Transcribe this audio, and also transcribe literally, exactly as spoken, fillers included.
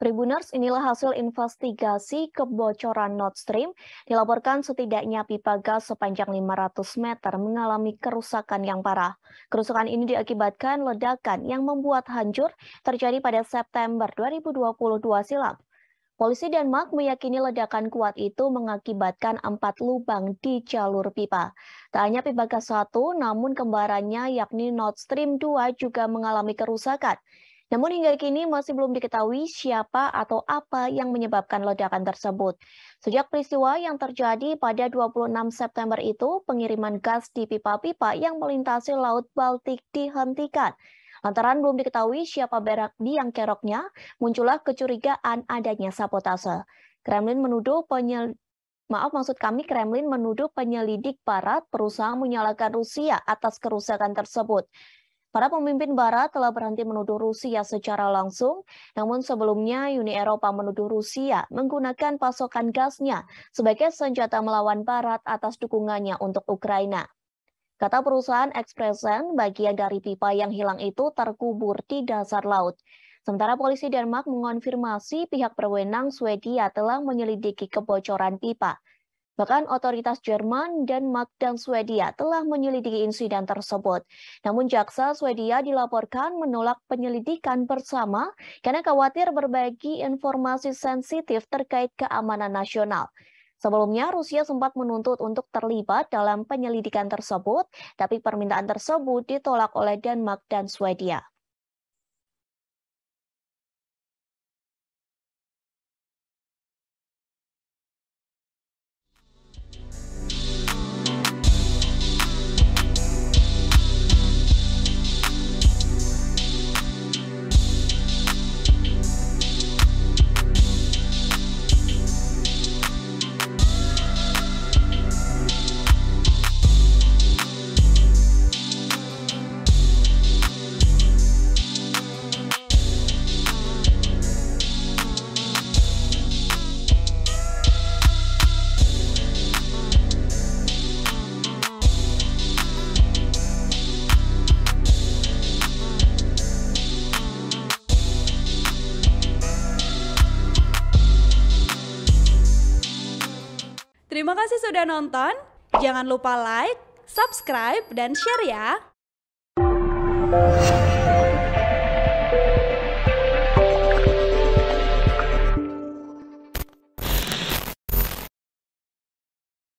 Tribuners, inilah hasil investigasi kebocoran Nord Stream. Dilaporkan setidaknya pipa gas sepanjang lima ratus meter mengalami kerusakan yang parah. Kerusakan ini diakibatkan ledakan yang membuat hancur terjadi pada September dua ribu dua puluh dua silam. Polisi Denmark meyakini ledakan kuat itu mengakibatkan empat lubang di jalur pipa. Tak hanya pipa gas satu, namun kembarannya yakni Nord Stream dua juga mengalami kerusakan. Namun hingga kini masih belum diketahui siapa atau apa yang menyebabkan ledakan tersebut. Sejak peristiwa yang terjadi pada dua puluh enam September itu, pengiriman gas di pipa-pipa yang melintasi Laut Baltik dihentikan. Lantaran belum diketahui siapa berak biang keroknya, muncullah kecurigaan adanya sabotase. Kremlin menuduh penyel... Maaf, maksud kami Kremlin menuduh penyelidik Barat berusaha menyalahkan Rusia atas kerusakan tersebut. Para pemimpin Barat telah berhenti menuduh Rusia secara langsung, namun sebelumnya Uni Eropa menuduh Rusia menggunakan pasokan gasnya sebagai senjata melawan Barat atas dukungannya untuk Ukraina. Kata perusahaan Expressen, bagian dari pipa yang hilang itu terkubur di dasar laut. Sementara polisi Denmark mengonfirmasi pihak berwenang Swedia telah menyelidiki kebocoran pipa. Bahkan otoritas Jerman, Denmark, dan Swedia telah menyelidiki insiden tersebut. Namun jaksa Swedia dilaporkan menolak penyelidikan bersama karena khawatir berbagi informasi sensitif terkait keamanan nasional. Sebelumnya, Rusia sempat menuntut untuk terlibat dalam penyelidikan tersebut, tapi permintaan tersebut ditolak oleh Denmark dan Swedia. Terima kasih sudah nonton. Jangan lupa like, subscribe, dan share ya.